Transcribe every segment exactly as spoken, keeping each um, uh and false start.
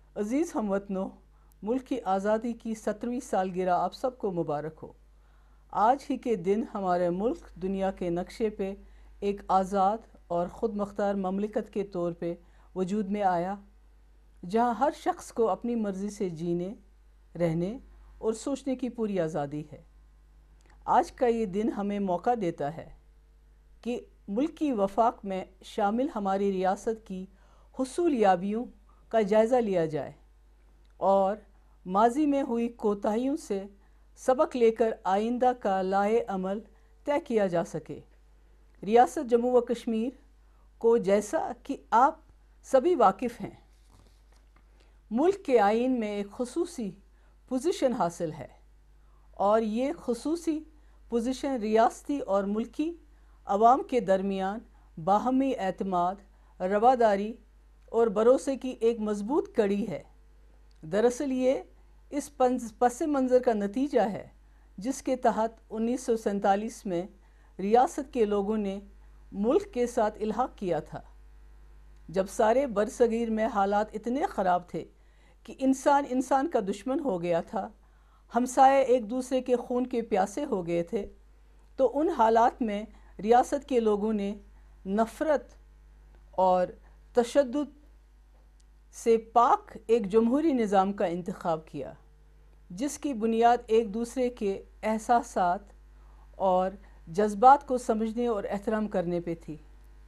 عزیز ہم وطنوں، ملک کی آزادی کی سترویں سالگرہ آپ سب کو مبارک ہو۔ آج ہی کے دن ہمارے ملک دنیا کے نقشے پہ ایک آزاد اور خود مختار مملکت کے طور پہ وجود میں آیا، جہاں ہر شخص کو اپنی مرضی سے جینے، رہنے اور سوچنے کی پوری آزادی ہے۔ آج کا یہ دن ہمیں موقع دیتا ہے کہ ملک کی وفاق میں شامل ہماری ریاست کی حصول یابیوں کا جائزہ لیا جائے اور ماضی میں ہوئی کوتاہیوں سے سبق لے کر آئندہ کا لائحہ عمل طے کیا جا سکے۔ ریاست جموں و کشمیر کو، جیسا کہ آپ سبھی واقف ہیں، ملک کے آئین میں ایک خصوصی پوزیشن حاصل ہے، اور یہ خصوصی پوزیشن ریاستی اور ملکی عوام کے درمیان باہمی اعتماد، رواداری اور بھروسے کی ایک مضبوط کڑی ہے۔ دراصل یہ اس پس منظر کا نتیجہ ہے جس کے تحت انیس سو سینتالیس میں ریاست کے لوگوں نے ملک کے ساتھ الحاق کیا تھا، جب سارے برصغیر میں حالات اتنے خراب تھے کہ انسان انسان کا دشمن ہو گیا تھا، ہمسائے ایک دوسرے کے خون کے پیاسے ہو گئے تھے۔ تو ان حالات میں ریاست کے لوگوں نے نفرت اور تشدد سے پاک ایک جمہوری نظام کا انتخاب کیا، جس کی بنیاد ایک دوسرے کے احساسات اور جذبات کو سمجھنے اور احترام کرنے پہ تھی۔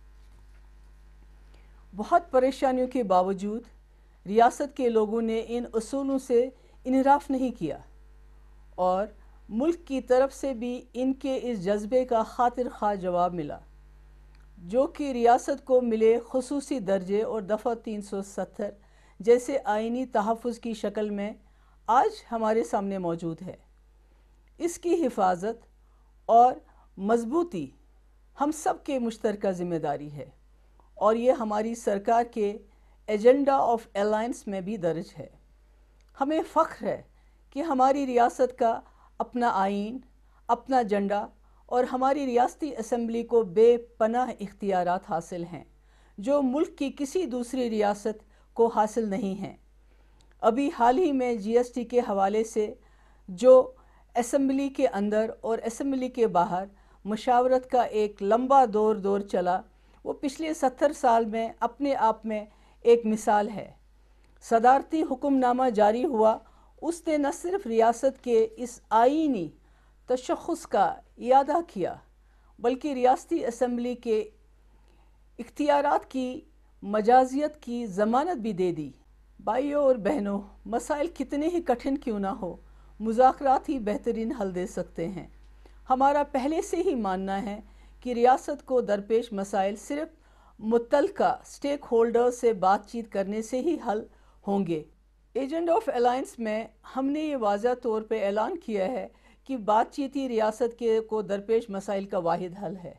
بہت پریشانیوں کے باوجود ریاست کے لوگوں نے ان اصولوں سے انحراف نہیں کیا، اور ملک کی طرف سے بھی ان کے اس جذبے کا خاطر خواہ جواب ملا، جو کہ ریاست کو ملے خصوصی درجے اور دفعہ تین سو ستر جیسے آئینی تحفظ کی شکل میں آج ہمارے سامنے موجود ہے۔ اس کی حفاظت اور مضبوطی ہم سب کے مشترکہ ذمہ داری ہے، اور یہ ہماری سرکار کے ایجنڈا آف الائنس میں بھی درج ہے۔ ہمیں فخر ہے کہ ہماری ریاست کا اپنا آئین، اپنا جھنڈا اور ہماری ریاستی اسمبلی کو بے پناہ اختیارات حاصل ہیں، جو ملک کی کسی دوسری ریاست کو حاصل نہیں ہیں۔ ابھی حال ہی میں جی ایس ٹی کے حوالے سے جو اسمبلی کے اندر اور اسمبلی کے باہر مشاورت کا ایک لمبا دور دور چلا، وہ پچھلے ستر سال میں اپنے آپ میں ایک مثال ہے۔ صدارتی حکم نامہ جاری ہوا، اس نے نہ صرف ریاست کے اس آئینی تشخص کا اعادہ کیا، بلکہ ریاستی اسمبلی کے اختیارات کی مجازیت کی ضمانت بھی دے دی۔ بھائیوں اور بہنوں، مسائل کتنے ہی کٹھن کیوں نہ ہو، مذاکرات ہی بہترین حل دے سکتے ہیں۔ ہمارا پہلے سے ہی ماننا ہے کہ ریاست کو درپیش مسائل صرف متعلقہ سٹیک ہولڈر سے بات چیت کرنے سے ہی حل ہوں گے۔ ایجنڈا آف الائنس میں ہم نے یہ واضح طور پہ اعلان کیا ہے کہ بات چیت ہی ریاست کے کو درپیش مسائل کا واحد حل ہے۔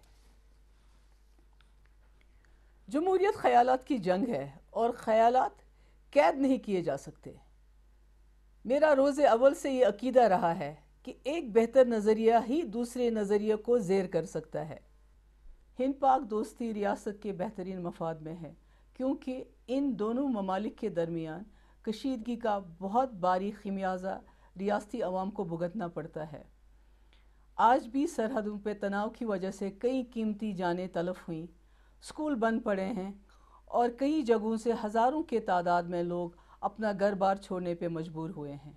جمہوریت خیالات کی جنگ ہے، اور خیالات قید نہیں کیے جا سکتے۔ میرا روز اول سے یہ عقیدہ رہا ہے کہ ایک بہتر نظریہ ہی دوسرے نظریے کو زیر کر سکتا ہے۔ ہند پاک دوستی ریاست کے بہترین مفاد میں ہے، کیونکہ ان دونوں ممالک کے درمیان کشیدگی کا بہت بھاری خمیازہ ریاستی عوام کو بھگتنا پڑتا ہے۔ آج بھی سرحدوں پہ تناؤ کی وجہ سے کئی قیمتی جانیں تلف ہوئیں، اسکول بند پڑے ہیں، اور کئی جگہوں سے ہزاروں کے تعداد میں لوگ اپنا گھر بار چھوڑنے پہ مجبور ہوئے ہیں۔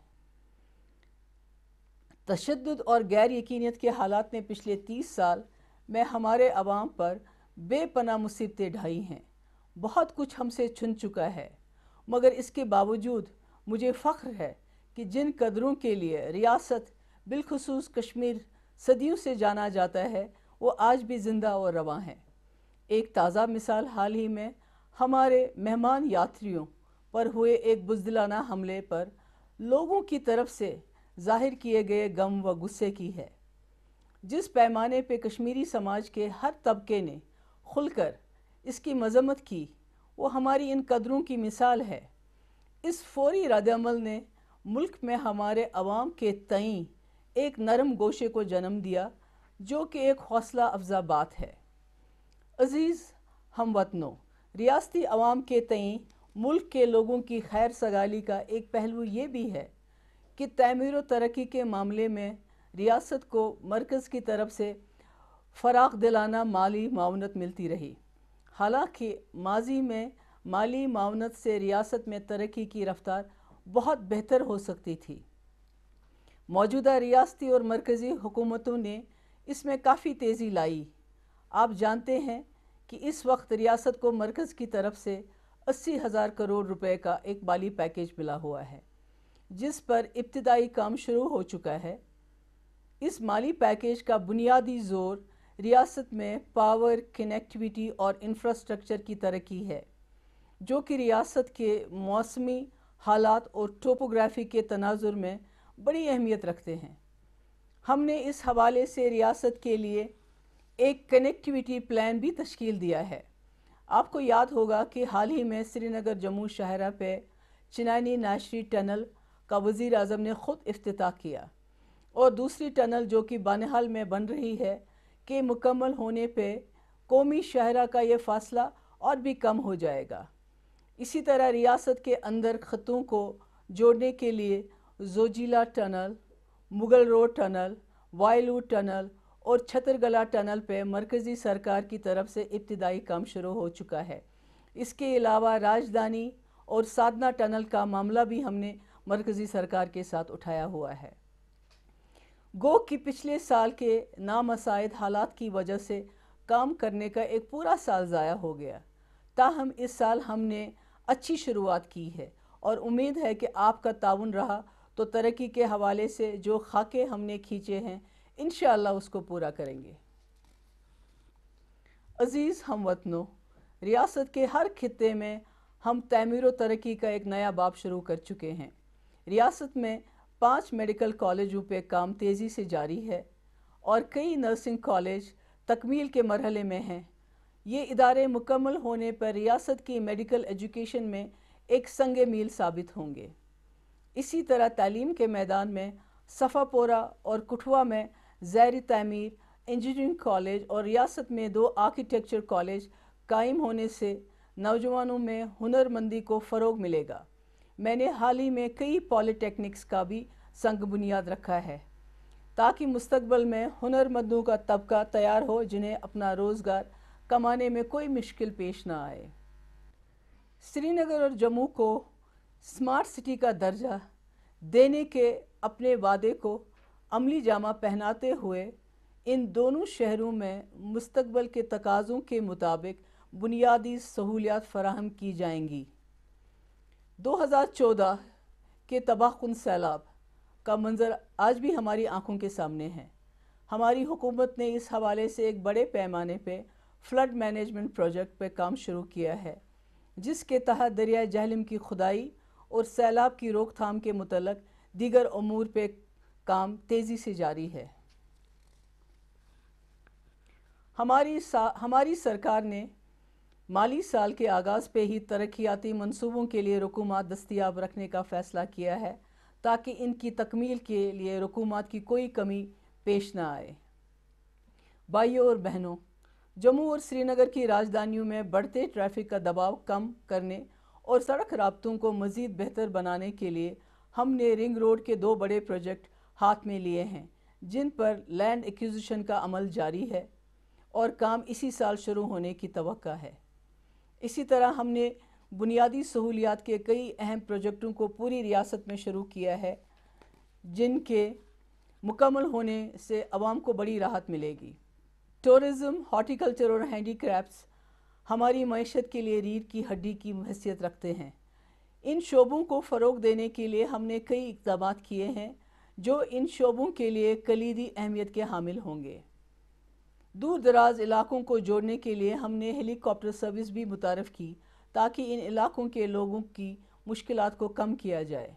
تشدد اور غیر یقینیت کے حالات نے پچھلے تیس سال میں ہمارے عوام پر بے پناہ مصیبتیں ڈھائی ہیں۔ بہت کچھ ہم سے چھن چکا ہے، مگر اس کے باوجود مجھے فخر ہے کہ جن قدروں کے لیے ریاست بالخصوص کشمیر صدیوں سے جانا جاتا ہے، وہ آج بھی زندہ اور رواں ہیں۔ ایک تازہ مثال حال ہی میں ہمارے مہمان یاتریوں پر ہوئے ایک بزدلانہ حملے پر لوگوں کی طرف سے ظاہر کیے گئے غم و غصے کی ہے۔ جس پیمانے پہ کشمیری سماج کے ہر طبقے نے کھل کر اس کی مذمت کی، وہ ہماری ان قدروں کی مثال ہے۔ اس فوری رد عمل نے ملک میں ہمارے عوام کے تئیں ایک نرم گوشے کو جنم دیا، جو کہ ایک حوصلہ افزا بات ہے۔ عزیز ہم وطنوں، ریاستی عوام کے تئیں ملک کے لوگوں کی خیر سگالی کا ایک پہلو یہ بھی ہے کہ تعمیر و ترقی کے معاملے میں ریاست کو مرکز کی طرف سے فراخ دلانہ مالی معاونت ملتی رہی۔ حالانکہ ماضی میں مالی معاونت سے ریاست میں ترقی کی رفتار بہت بہتر ہو سکتی تھی۔ موجودہ ریاستی اور مرکزی حکومتوں نے اس میں کافی تیزی لائی۔ آپ جانتے ہیں کہ اس وقت ریاست کو مرکز کی طرف سے اسی ہزار کروڑ روپے کا ایک مالی پیکیج ملا ہوا ہے، جس پر ابتدائی کام شروع ہو چکا ہے۔ اس مالی پیکیج کا بنیادی زور ریاست میں پاور، کنیکٹیویٹی اور انفراسٹرکچر کی ترقی ہے، جو کہ ریاست کے موسمی حالات اور ٹوپوگرافی کے تناظر میں بڑی اہمیت رکھتے ہیں۔ ہم نے اس حوالے سے ریاست کے لیے ایک کنیکٹیویٹی پلان بھی تشکیل دیا ہے۔ آپ کو یاد ہوگا کہ حال ہی میں سری نگر جموں شاہراہ پہ چنانی ناشری ٹنل کا وزیر اعظم نے خود افتتاح کیا، اور دوسری ٹنل جو کہ بانہال میں بن رہی ہے کہ مکمل ہونے پہ قومی شاہراہ کا یہ فاصلہ اور بھی کم ہو جائے گا۔ اسی طرح ریاست کے اندر خطوں کو جوڑنے کے لیے Zojila tunnel, Mughal road tunnel, Wailoo tunnel اور چھترگلا ٹنل پہ مرکزی سرکار کی طرف سے ابتدائی کام شروع ہو چکا ہے۔ اس کے علاوہ راجدھانی اور سادنا ٹنل کا معاملہ بھی ہم نے مرکزی سرکار کے ساتھ اٹھایا ہوا ہے۔ گو کہ پچھلے سال کے نامساعد حالات کی وجہ سے کام کرنے کا ایک پورا سال ضائع ہو گیا، تاہم اس سال ہم نے اچھی شروعات کی ہے اور امید ہے کہ آپ کا تعاون رہا تو ترقی کے حوالے سے جو خاکے ہم نے کھینچے ہیں انشاءاللہ اس کو پورا کریں گے۔ عزیز ہم وطنوں، ریاست کے ہر خطے میں ہم تعمیر و ترقی کا ایک نیا باب شروع کر چکے ہیں۔ ریاست میں پانچ میڈیکل کالجوں پہ کام تیزی سے جاری ہے اور کئی نرسنگ کالج تکمیل کے مرحلے میں ہیں۔ یہ ادارے مکمل ہونے پر ریاست کی میڈیکل ایجوکیشن میں ایک سنگ میل ثابت ہوں گے۔ اسی طرح تعلیم کے میدان میں صفا پورہ اور کٹھوا میں زیر تعمیر انجینئرنگ کالج اور ریاست میں دو آرکیٹیکچر کالج قائم ہونے سے نوجوانوں میں ہنر مندی کو فروغ ملے گا۔ میں نے حال ہی میں کئی پالی ٹیکنکس کا بھی سنگ بنیاد رکھا ہے تاکہ مستقبل میں ہنر مندوں کا طبقہ تیار ہو جنہیں اپنا روزگار کمانے میں کوئی مشکل پیش نہ آئے۔ سری نگر اور جموں کو اسمارٹ سٹی کا درجہ دینے کے اپنے وعدے کو عملی جامہ پہناتے ہوئے ان دونوں شہروں میں مستقبل کے تقاضوں کے مطابق بنیادی سہولیات فراہم کی جائیں گی۔ دو ہزار چودہ کے تباہ کن سیلاب کا منظر آج بھی ہماری آنکھوں کے سامنے ہے۔ ہماری حکومت نے اس حوالے سے ایک بڑے پیمانے پہ فلڈ مینجمنٹ پروجیکٹ پہ کام شروع کیا ہے، جس کے تحت دریائے جہلم کی کھدائی اور سیلاب کی روک تھام کے متعلق دیگر امور پہ کام تیزی سے جاری ہے۔ ہماری سا ہماری سرکار نے مالی سال کے آغاز پہ ہی ترقیاتی منصوبوں کے لیے رقومات دستیاب رکھنے کا فیصلہ کیا ہے تاکہ ان کی تکمیل کے لیے رقومات کی کوئی کمی پیش نہ آئے۔ بھائیوں اور بہنوں، جموں اور سری نگر کی راجدھانیوں میں بڑھتے ٹریفک کا دباؤ کم کرنے اور سڑک رابطوں کو مزید بہتر بنانے کے لیے ہم نے رنگ روڈ کے دو بڑے پروجیکٹ ہاتھ میں لیے ہیں، جن پر لینڈ ایکوزیشن کا عمل جاری ہے اور کام اسی سال شروع ہونے کی توقع ہے۔ اسی طرح ہم نے بنیادی سہولیات کے کئی اہم پروجیکٹوں کو پوری ریاست میں شروع کیا ہے، جن کے مکمل ہونے سے عوام کو بڑی راحت ملے گی۔ ٹورزم، ہارٹی کلچر اور ہینڈی کرافٹس ہماری معیشت کے لیے ریڑھ کی ہڈی کی حیثیت رکھتے ہیں۔ ان شعبوں کو فروغ دینے کے لیے ہم نے کئی اقدامات کیے ہیں جو ان شعبوں کے لیے کلیدی اہمیت کے حامل ہوں گے۔ دور دراز علاقوں کو جوڑنے کے لیے ہم نے ہیلی کاپٹر سروس بھی متعارف کی تاکہ ان علاقوں کے لوگوں کی مشکلات کو کم کیا جائے۔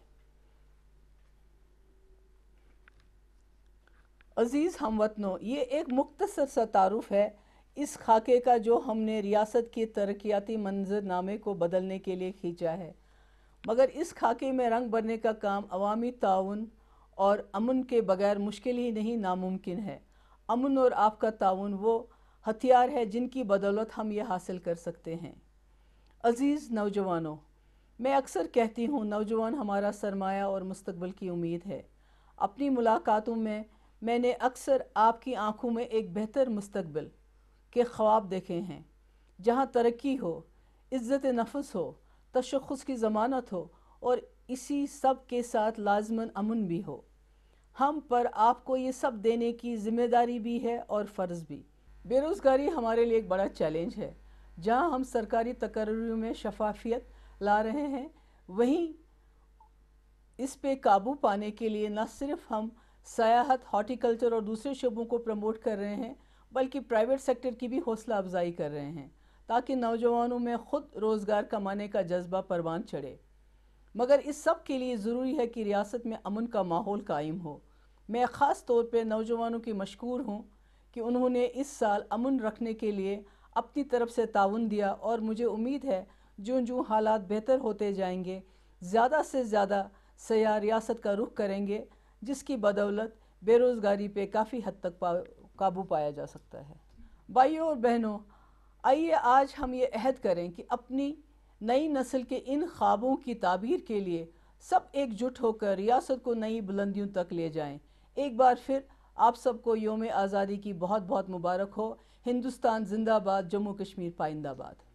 عزیز ہم وطنوں، یہ ایک مختصر سا تعارف ہے اس خاکے کا جو ہم نے ریاست کے ترقیاتی منظر نامے کو بدلنے کے لیے کھینچا ہے، مگر اس خاکے میں رنگ بھرنے کا کام عوامی تعاون اور امن کے بغیر مشکل ہی نہیں ناممکن ہے۔ امن اور آپ کا تعاون وہ ہتھیار ہے جن کی بدولت ہم یہ حاصل کر سکتے ہیں۔ عزیز نوجوانوں، میں اکثر کہتی ہوں نوجوان ہمارا سرمایہ اور مستقبل کی امید ہے۔ اپنی ملاقاتوں میں میں نے اکثر آپ کی آنکھوں میں ایک بہتر مستقبل کے خواب دیکھے ہیں، جہاں ترقی ہو، عزت نفس ہو، تشخص کی ضمانت ہو اور اسی سب کے ساتھ لازماً امن بھی ہو۔ ہم پر آپ کو یہ سب دینے کی ذمہ داری بھی ہے اور فرض بھی۔ بے روزگاری ہمارے لیے ایک بڑا چیلنج ہے۔ جہاں ہم سرکاری تقرریوں میں شفافیت لا رہے ہیں، وہیں اس پہ قابو پانے کے لیے نہ صرف ہم سیاحت، ہارٹی کلچر اور دوسرے شعبوں کو پروموٹ کر رہے ہیں، بلکہ پرائیویٹ سیکٹر کی بھی حوصلہ افزائی کر رہے ہیں تاکہ نوجوانوں میں خود روزگار کمانے کا جذبہ پروان چڑھے۔ مگر اس سب کے لیے ضروری ہے کہ ریاست میں امن کا ماحول قائم ہو۔ میں خاص طور پہ نوجوانوں کی مشکور ہوں کہ انہوں نے اس سال امن رکھنے کے لیے اپنی طرف سے تعاون دیا، اور مجھے امید ہے جوں جوں حالات بہتر ہوتے جائیں گے، زیادہ سے زیادہ سیاح ریاست کا رخ کریں گے، جس کی بدولت بے روزگاری پہ کافی حد تک قابو پایا جا سکتا ہے۔ بھائیوں اور بہنوں، آئیے آج ہم یہ عہد کریں کہ اپنی نئی نسل کے ان خوابوں کی تعبیر کے لیے سب ایک جٹ ہو کر ریاست کو نئی بلندیوں تک لے جائیں۔ ایک بار پھر آپ سب کو یوم آزادی کی بہت بہت مبارک ہو۔ ہندوستان زندہ باد، جموں کشمیر پائندہ باد۔